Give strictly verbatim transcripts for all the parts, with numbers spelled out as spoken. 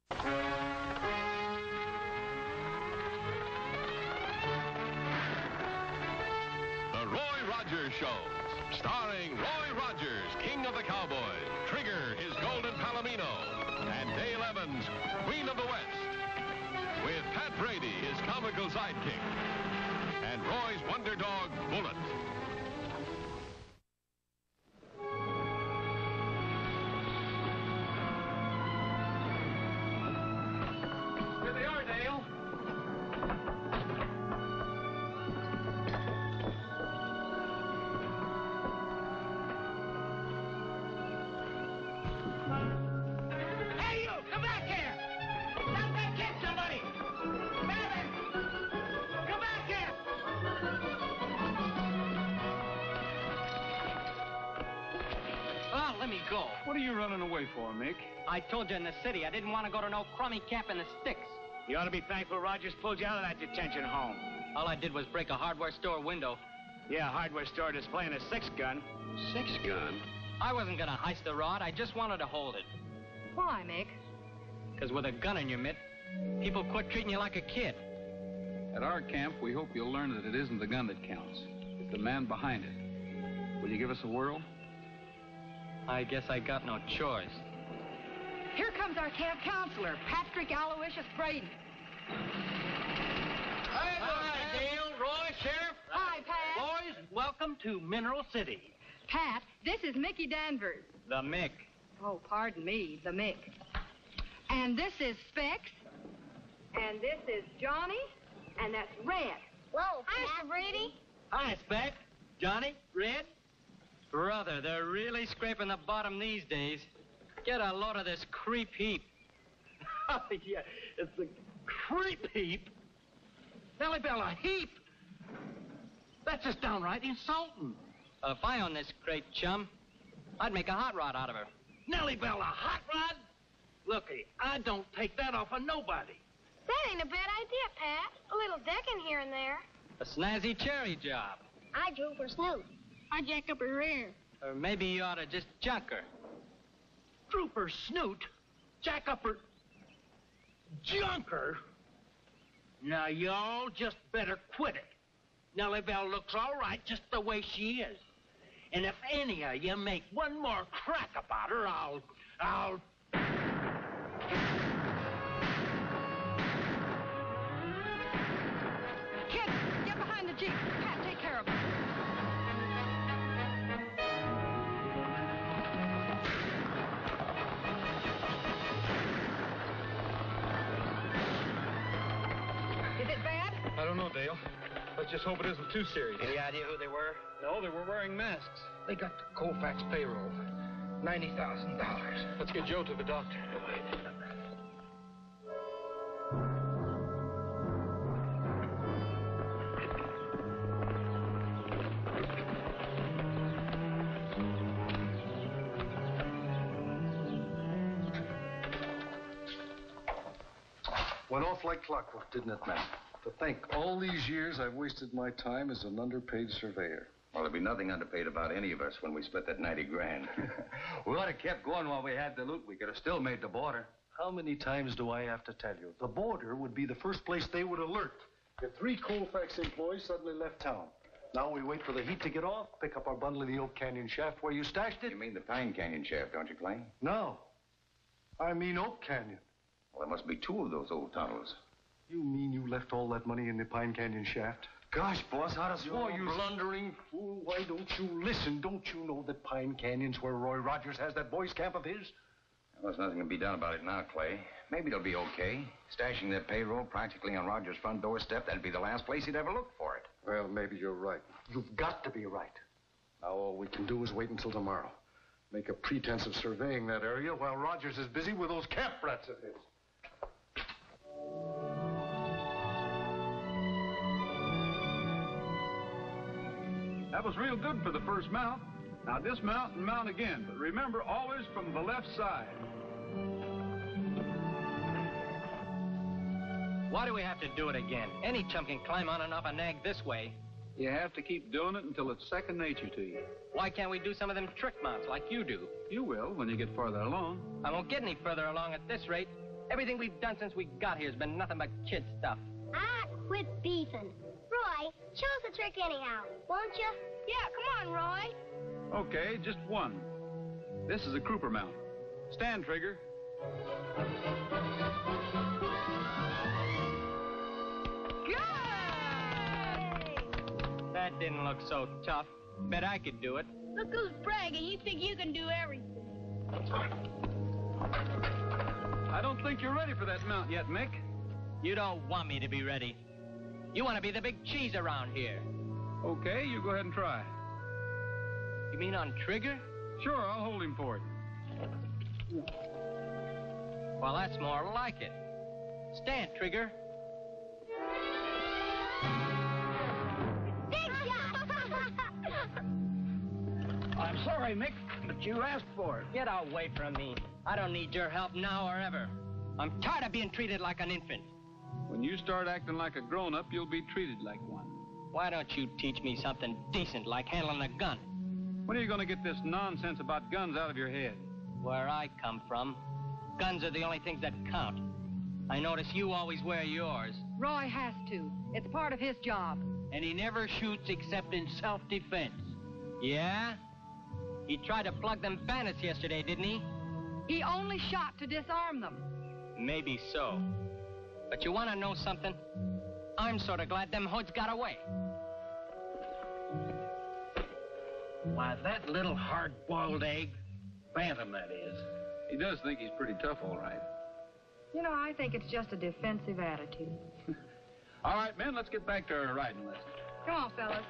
The Roy Rogers Show, starring Roy Rogers, King of the Cowboys, Trigger, his golden palomino, and Dale Evans, Queen of the West, with Pat Brady, his comical sidekick, and Roy's wonder dog, Bullet. Here they are, Dale. Hey, you! Come back here! Stop that kid, somebody! Babbitt! Come back here! Oh, let me go. What are you running away for, Mick? I told you in the city I didn't want to go to no crummy camp in the sticks. You ought to be thankful Rogers pulled you out of that detention home. All I did was break a hardware store window. Yeah, a hardware store displaying a six-gun. Six-gun? I wasn't going to heist the rod. I just wanted to hold it. Why, Mick? Because with a gun in your mitt, people quit treating you like a kid. At our camp, we hope you'll learn that it isn't the gun that counts. It's the man behind it. Will you give us a whirl? I guess I got no choice. Here comes our camp counselor, Patrick Aloysius Braden. Hi, Dale, Roy, Sheriff. Hi, Pat. Boys, welcome to Mineral City. Pat, this is Mickey Danvers. The Mick. Oh, pardon me, the Mick. And this is Specs. And this is Johnny. And that's Red. Whoa, hi, Mister Brady. Hi, Spec. Johnny, Red. Brother, they're really scraping the bottom these days. Get a load of this creep heap. Oh, yeah, it's a creep heap. Nellie Bell, a heap? That's just downright insulting. Uh, if I owned this great chum, I'd make a hot rod out of her. Nellie Bell, a hot rod? Looky, I don't take that off of nobody. That ain't a bad idea, Pat. A little decking here and there. A snazzy cherry job. I drew for Snoop. I jack up her rear. Or maybe you ought to just junk her. Trooper Snoot, jack up her junker. Now, y'all just better quit it. Nellie Bell looks all right just the way she is. And if any of you make one more crack about her, I'll... I'll... Kids, get behind the Jeep. Pat, take care of him. Is it bad? I don't know, Dale. Let's just hope it isn't too serious. Any idea who they were? No, they were wearing masks. They got the Colfax payroll. ninety thousand dollars. Let's get Joe to the doctor. Went off like clockwork, didn't it, Matt? To think all these years I've wasted my time as an underpaid surveyor. Well, there'd be nothing underpaid about any of us when we split that ninety grand. We ought to kept going while we had the loot. We could have still made the border. How many times do I have to tell you? The border would be the first place they would alert if three Colfax employees suddenly left town. Now we wait for the heat to get off, pick up our bundle in the Oak Canyon shaft where you stashed it. You mean the Pine Canyon shaft, don't you, Clay? No. I mean Oak Canyon. Well, there must be two of those old tunnels. You mean you left all that money in the Pine Canyon shaft? Gosh, boss, how does... You blundering fool. Why don't you listen? Don't you know that Pine Canyon's where Roy Rogers has that boys' camp of his? Well, there's nothing to be done about it now, Clay. Maybe it'll be okay. Stashing that payroll practically on Rogers' front doorstep, that'd be the last place he'd ever look for it. Well, maybe you're right. You've got to be right. Now all we can do is wait until tomorrow. Make a pretense of surveying that area while Rogers is busy with those camp rats of his. That was real good for the first mount. Now dismount and mount again, but remember, always from the left side. Why do we have to do it again? Any chump can climb on and off a nag this way. You have to keep doing it until it's second nature to you. Why can't we do some of them trick mounts like you do? You will when you get farther along. I won't get any further along at this rate. Everything we've done since we got here has been nothing but kid stuff. Ah, quit beefing. Roy, show us a trick anyhow, won't you? Yeah, come on, Roy. Okay, just one. This is a Kruper mount. Stand, Trigger. That didn't look so tough. Bet I could do it. Look who's bragging. You think you can do everything. I don't think you're ready for that mount yet, Mick. You don't want me to be ready. You want to be the big cheese around here. Okay, you go ahead and try. You mean on Trigger? Sure, I'll hold him for it. Well, that's more like it. Stand, Trigger. Big shot! I'm sorry, Mick, but you asked for it. Get away from me. I don't need your help now or ever. I'm tired of being treated like an infant. When you start acting like a grown-up, you'll be treated like one. Why don't you teach me something decent like handling a gun? When are you going to get this nonsense about guns out of your head? Where I come from, guns are the only things that count. I notice you always wear yours. Roy has to. It's part of his job. And he never shoots except in self-defense. Yeah? He tried to plug them bandits yesterday, didn't he? He only shot to disarm them. Maybe so. But you want to know something? I'm sort of glad them hoods got away. Why, that little hard-boiled egg, Phantom, that is. He does think he's pretty tough, all right. You know, I think it's just a defensive attitude. All right, men, let's get back to our riding lesson. Come on, fellas.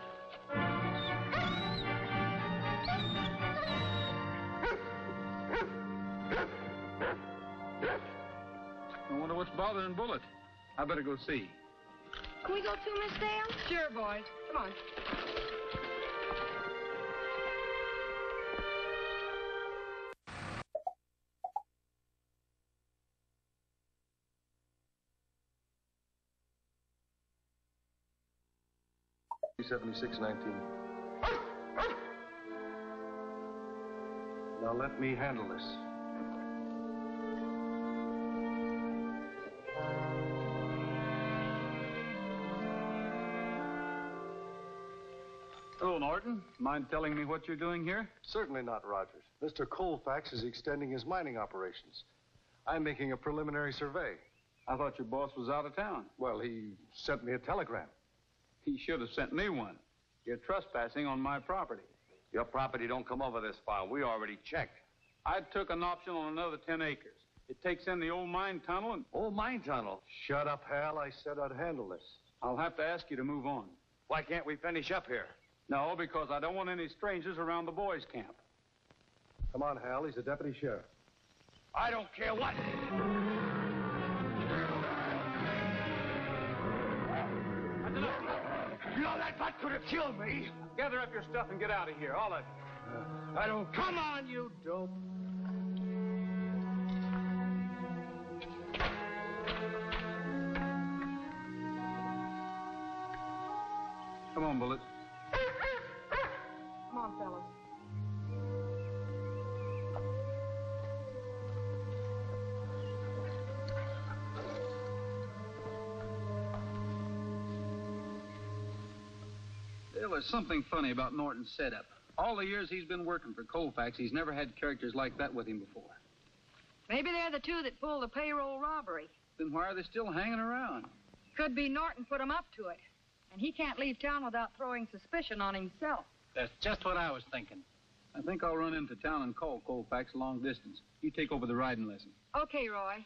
I wonder what's bothering Bullet. I better go see. Can we go too, Miss Dale? Sure, boys. Come on. seventy-six nineteen. Now let me handle this. Hello, Norton. Mind telling me what you're doing here? Certainly not, Rogers. Mister Colfax is extending his mining operations. I'm making a preliminary survey. I thought your boss was out of town. Well, he sent me a telegram. He should have sent me one. You're trespassing on my property. Your property don't come over this far. We already checked. I took an option on another ten acres. It takes in the old mine tunnel and... Old mine tunnel? Shut up, Hal. I said I'd handle this. I'll have to ask you to move on. Why can't we finish up here? No, because I don't want any strangers around the boys' camp. Come on, Hal. He's a deputy sheriff. I don't care what. You know, that butt could have killed me. Gather up your stuff and get out of here, all of you. I don't... Come on, you dope. Come on, Bullet. Come on, fellas. There was something funny about Norton's setup. All the years he's been working for Colfax, he's never had characters like that with him before. Maybe they're the two that pulled the payroll robbery. Then why are they still hanging around? Could be Norton put him up to it. And he can't leave town without throwing suspicion on himself. That's just what I was thinking. I think I'll run into town and call Colfax a long distance. You take over the riding lesson. Okay, Roy.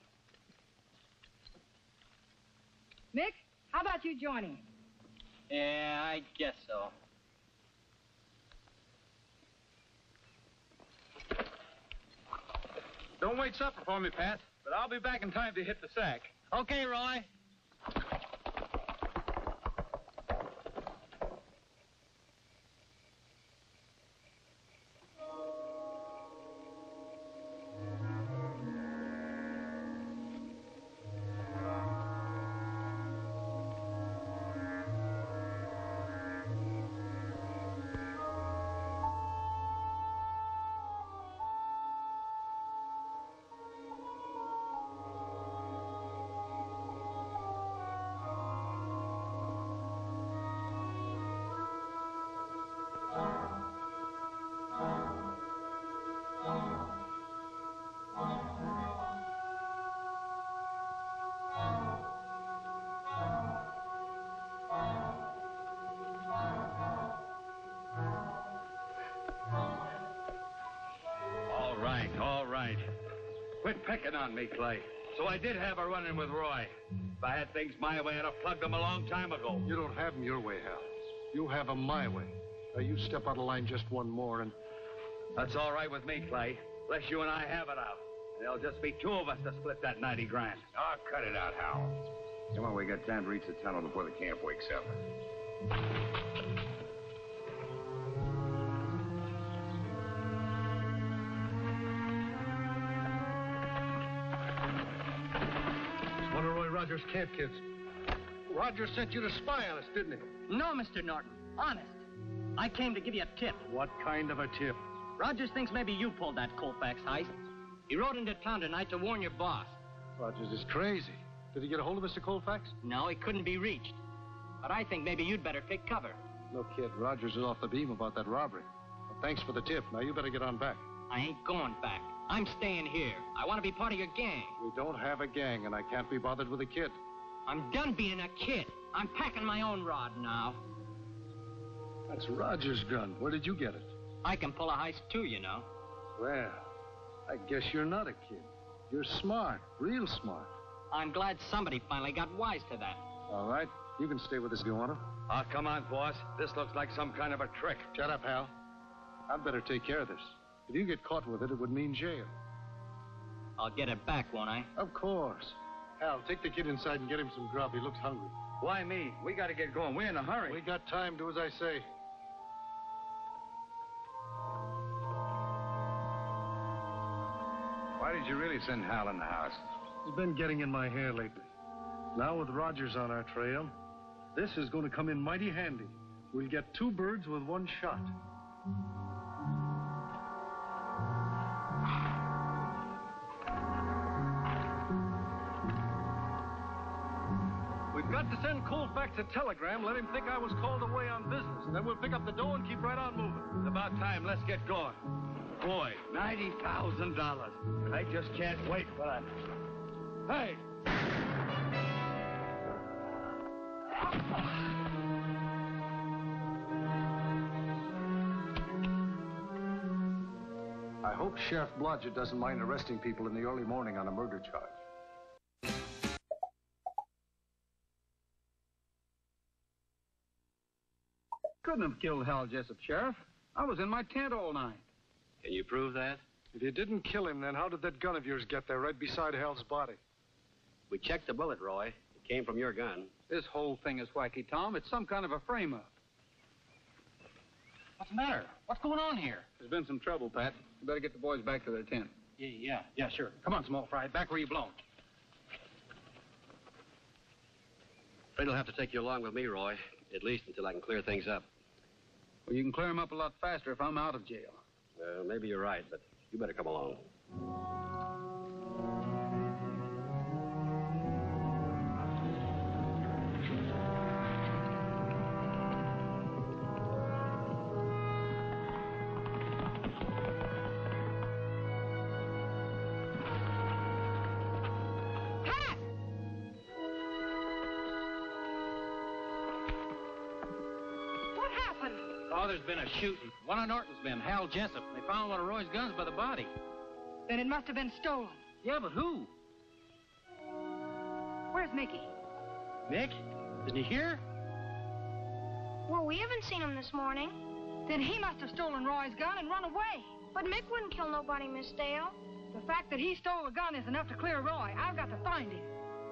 Mick, how about you joining? Yeah, I guess so. Don't wait supper for me, Pat, but I'll be back in time to hit the sack. Okay, Roy. right. Quit picking on me, Clay. So I did have a run-in with Roy. If I had things my way, I'd have plugged them a long time ago. You don't have them your way, Hal. You have them my way. Now, you step out of line just one more, and... That's all right with me, Clay. Unless you and I have it out. There'll just be two of us to split that ninety grand. Oh, cut it out, Hal. Come on, we got time to reach the tunnel before the camp wakes up. It's one of Roy Rogers' camp kids. Rogers sent you to spy on us, didn't he? No, Mister Norton. Honest. I came to give you a tip. What kind of a tip? Rogers thinks maybe you pulled that Colfax heist. He rode into town tonight to warn your boss. Rogers is crazy. Did he get a hold of Mister Colfax? No, he couldn't be reached. But I think maybe you'd better take cover. No, kid. Rogers is off the beam about that robbery. Well, thanks for the tip. Now, you better get on back. I ain't going back. I'm staying here. I want to be part of your gang. We don't have a gang, and I can't be bothered with a kid. I'm done being a kid. I'm packing my own rod now. That's Rogers' gun. Where did you get it? I can pull a heist, too, you know. Well, I guess you're not a kid. You're smart, real smart. I'm glad somebody finally got wise to that. All right. You can stay with us if you want to. Oh, come on, boss. This looks like some kind of a trick. Shut up, Hal. I'd better take care of this. If you get caught with it, it would mean jail. I'll get it back, won't I? Of course. Hal, take the kid inside and get him some grub. He looks hungry. Why me? We got to get going. We're in a hurry. We got time. Do as I say. Why did you really send Hal in the house? He's been getting in my hair lately. Now with Rogers on our trail, this is going to come in mighty handy. We'll get two birds with one shot. We've got to send Colfax a telegram, let him think I was called away on business. Then we'll pick up the dough and keep right on moving. It's about time. Let's get going. Boy, ninety thousand dollars. I just can't wait for that. Hey! I hope Sheriff Blodgett doesn't mind arresting people in the early morning on a murder charge. Couldn't have killed Hal Jessup, Sheriff. I was in my tent all night. Can you prove that? If you didn't kill him, then how did that gun of yours get there right beside Hal's body? We checked the bullet, Roy. It came from your gun. This whole thing is wacky, Tom. It's some kind of a frame-up. What's the matter? What's going on here? There's been some trouble, Pat. You better get the boys back to their tent. Yeah, yeah, yeah, sure. Come on, small fry. Back where you belong. Afraid I'll have to take you along with me, Roy. At least until I can clear things up. Well, you can clear them up a lot faster if I'm out of jail. Well, maybe you're right, but you better come along. Oh, there's been a shooting. One of Norton's men, Hal Jessup. They found one of Roy's guns by the body. Then it must have been stolen. Yeah, but who? Where's Mickey? Mick? Isn't he here? Well, we haven't seen him this morning. Then he must have stolen Roy's gun and run away. But Mick wouldn't kill nobody, Miss Dale. The fact that he stole a gun is enough to clear Roy. I've got to find him.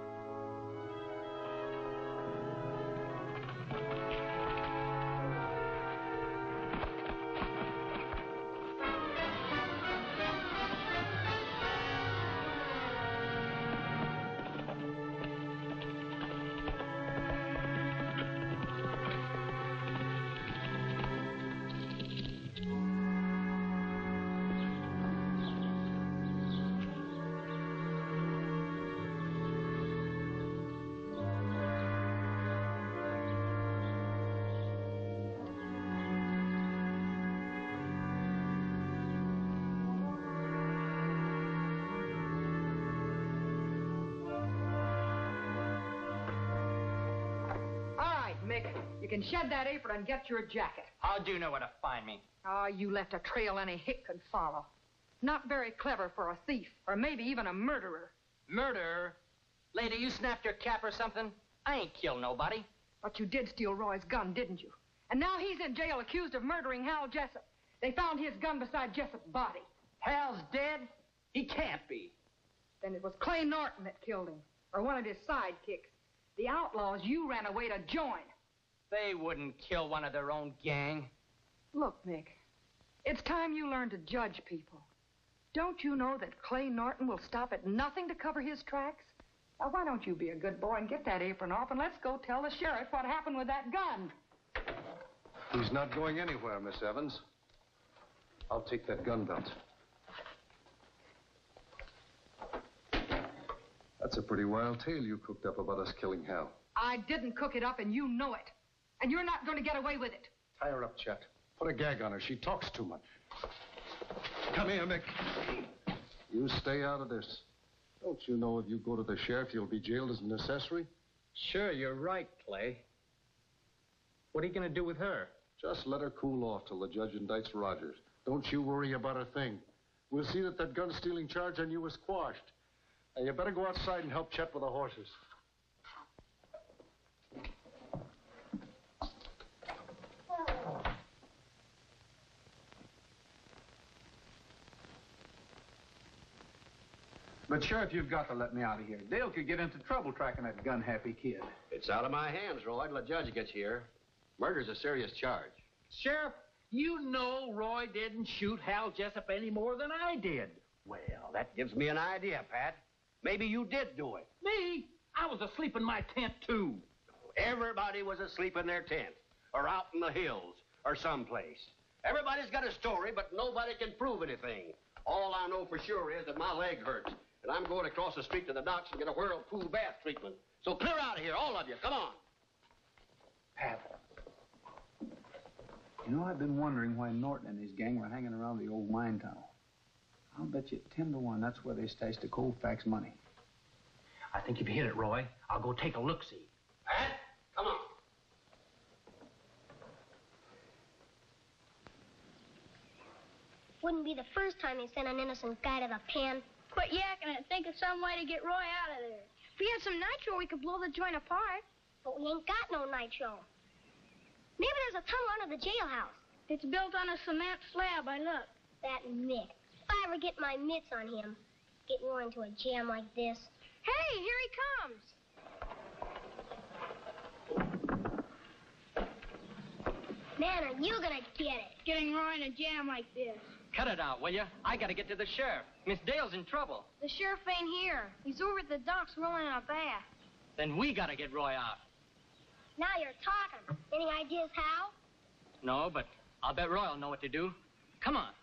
You can shed that apron and get your jacket. How'd you know where to find me? Oh, you left a trail any hick could follow. Not very clever for a thief, or maybe even a murderer. Murderer? Lady, you snapped your cap or something? I ain't killed nobody. But you did steal Roy's gun, didn't you? And now he's in jail accused of murdering Hal Jessup. They found his gun beside Jessup's body. Hal's dead? He can't be. Then it was Clay Norton that killed him, or one of his sidekicks. The outlaws you ran away to join. They wouldn't kill one of their own gang. Look, Mick, it's time you learned to judge people. Don't you know that Clay Norton will stop at nothing to cover his tracks? Now, why don't you be a good boy and get that apron off, and let's go tell the sheriff what happened with that gun. He's not going anywhere, Miss Evans. I'll take that gun belt. That's a pretty wild tale you cooked up about us killing Hal. I didn't cook it up, and you know it. And you're not going to get away with it. Tie her up, Chet. Put a gag on her. She talks too much. Come here, Mick. You stay out of this. Don't you know if you go to the sheriff, you'll be jailed as an accessory? Sure, you're right, Clay. What are you going to do with her? Just let her cool off till the judge indicts Rogers. Don't you worry about a thing. We'll see that that gun-stealing charge on you is quashed. Now, you better go outside and help Chet with the horses. But, Sheriff, you've got to let me out of here. Dale could get into trouble tracking that gun-happy kid. It's out of my hands, Roy, till the judge gets here. Murder's a serious charge. Sheriff, you know Roy didn't shoot Hal Jessup any more than I did. Well, that gives me an idea, Pat. Maybe you did do it. Me? I was asleep in my tent, too. Everybody was asleep in their tent, or out in the hills, or someplace. Everybody's got a story, but nobody can prove anything. All I know for sure is that my leg hurts, and I'm going across the street to the docks and get a whirlpool bath treatment. So clear out of here, all of you. Come on. Pat, you know, I've been wondering why Norton and his gang were hanging around the old mine tunnel. I'll bet you ten to one that's where they stashed the Colfax money. I think you've hit it, Roy. I'll go take a look-see. Pat, come on. Wouldn't be the first time he sent an innocent guy to the pen. Quit yakking and think of some way to get Roy out of there. If we had some nitro, we could blow the joint apart. But we ain't got no nitro. Maybe there's a tunnel under the jailhouse. It's built on a cement slab, I look. That Mick. If I ever get my mitts on him, getting Roy into a jam like this. Hey, here he comes. Man, are you gonna get it? Getting Roy in a jam like this. Cut it out, will you? I gotta get to the sheriff. Miss Dale's in trouble. The sheriff ain't here. He's over at the docks rolling in a bath. Then we gotta get Roy out. Now you're talking. Any ideas how? No, but I'll bet Roy'll know what to do. Come on.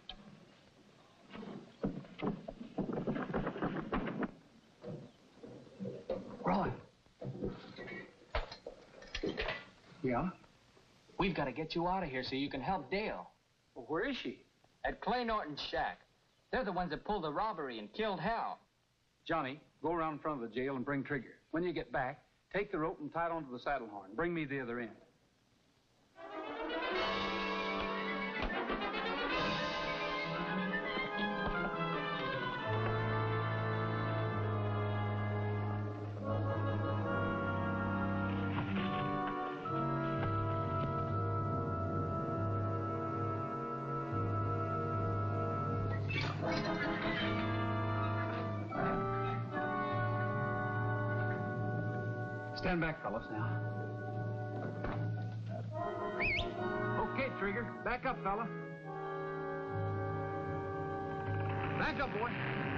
Roy. Yeah? We've got to get you out of here so you can help Dale. Well, where is she? At Clay Norton's shack. They're the ones that pulled the robbery and killed Hal. Johnny, go around in front of the jail and bring Trigger. When you get back, take the rope and tie it onto the saddle horn. Bring me the other end. Stand back, fellas, now. Okay, Trigger. Back up, fella. Back up, boy.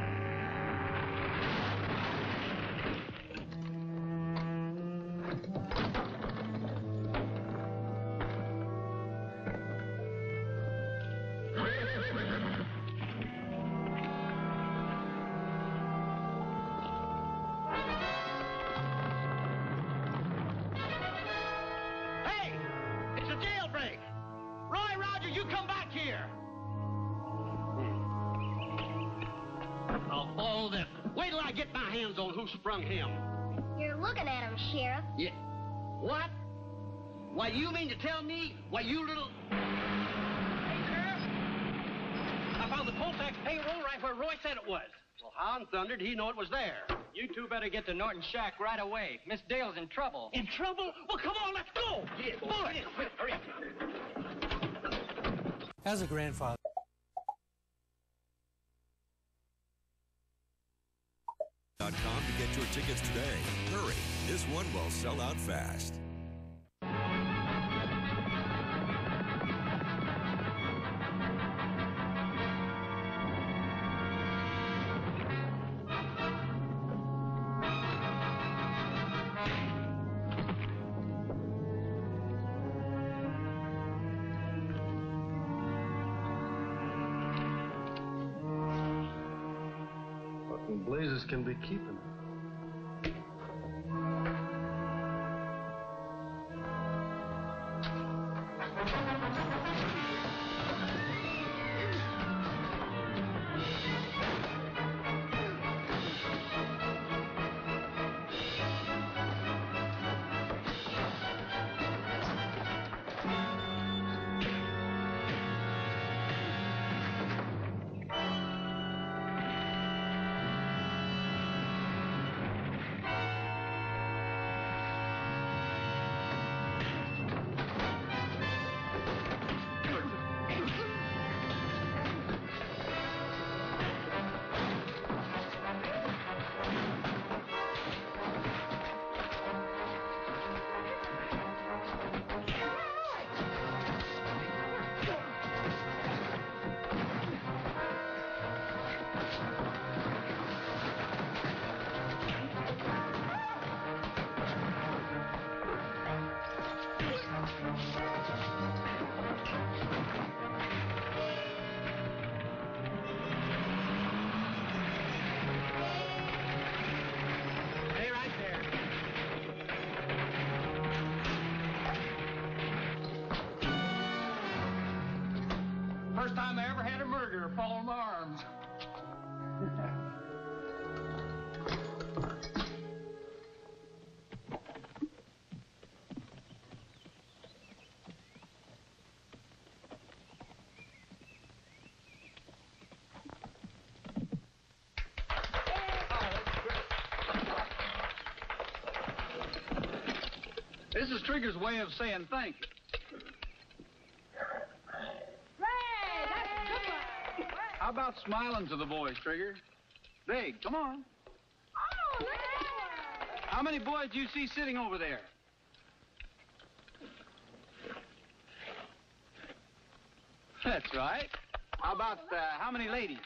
Sprung him. You're looking at him, Sheriff. Yeah. What? Why, you mean to tell me? Why, you little... Hey, Sheriff. I found the Colfax payroll How in thunder did he know it was there? You two better get to Norton's shack right away. Miss Dale's in trouble. In trouble? Well, come on, let's go. Yeah, boy. Bullet. Yeah, quick, hurry up. As a grandfather. dot com to get your tickets today. Hurry, this one will sell out fast. What in blazes can be keeping it? Stay right there. First time I ever had a murderer fall in my arms. This is Trigger's way of saying thank you. Ray, that's a good one. How about smiling to the boys, Trigger? Big, come on. Oh, look at that one. How many boys do you see sitting over there? That's right. How about uh, how many ladies?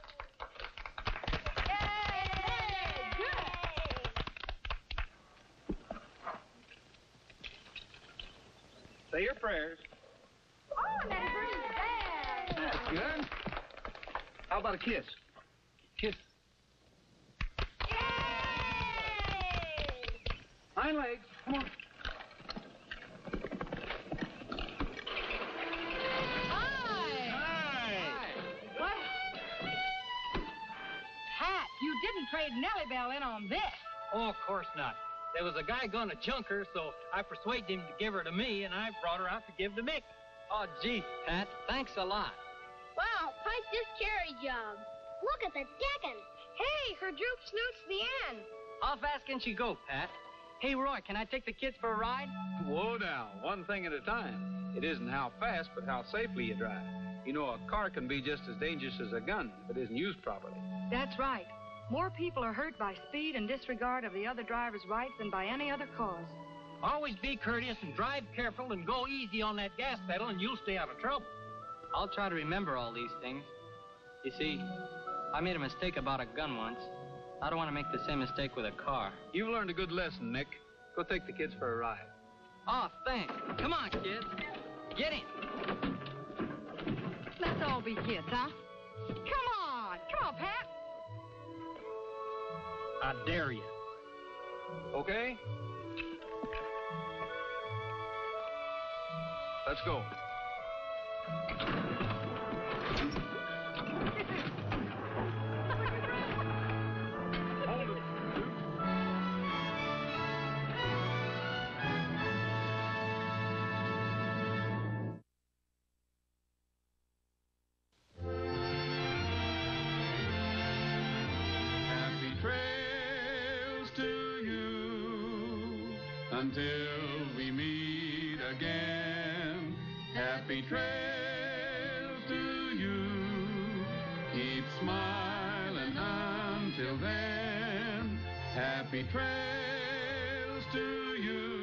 Hey, good. Say your prayers. Oh, that's pretty bad. That's good. How about a kiss? Kiss. Hind legs. Come on. What? Pat, you didn't trade Nellie Bell in on this. Oh, of course not. There was a guy gonna junk her, so I persuaded him to give her to me, and I brought her out to give to Mick. Oh, gee, Pat, thanks a lot. Wow, quite this carry job. Look at the decking. Hey, her droop snoots the end. How fast can she go, Pat? Hey, Roy, can I take the kids for a ride? Whoa now, one thing at a time. It isn't how fast, but how safely you drive. You know, a car can be just as dangerous as a gun if it isn't used properly. That's right. More people are hurt by speed and disregard of the other driver's rights than by any other cause. Always be courteous and drive careful and go easy on that gas pedal and you'll stay out of trouble. I'll try to remember all these things. You see, I made a mistake about a gun once. I don't want to make the same mistake with a car. You've learned a good lesson, Nick. Go take the kids for a ride. Oh, thanks. Come on, kids. Get in. Let's all be kids, huh? Come on. Come on, Pat. I dare you. Okay? Let's go. Until we meet again, happy trails to you. Keep smiling until then, happy trails to you.